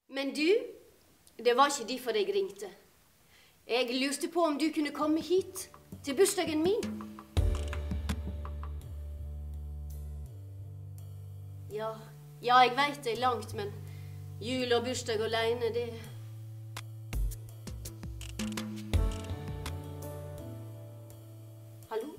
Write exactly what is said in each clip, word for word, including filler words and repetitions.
Men du, det var ikke derfor jeg ringte. Jeg lurte på om du kunne komme hit, til bursdagen min. Ja, ja, jeg vet det er langt, men jul og bursdag alene, det... Hallo?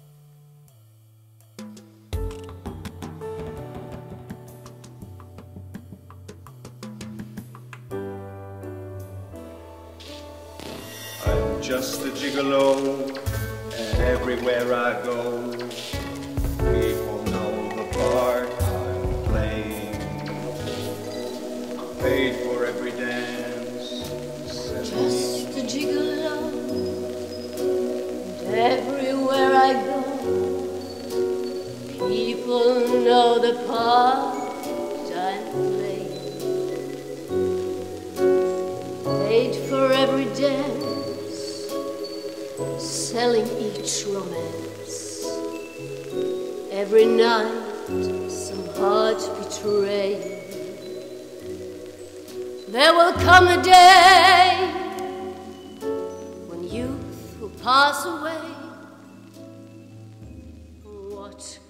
I'm just a gigolo, and everywhere I go, people know the part I'm playing. Paid for every dance. Just a gigolo, and everywhere I go, people know the part I'm playing. Paid for every dance, selling each romance. Every night, some heart betraying. There will come a day when youth will pass away. What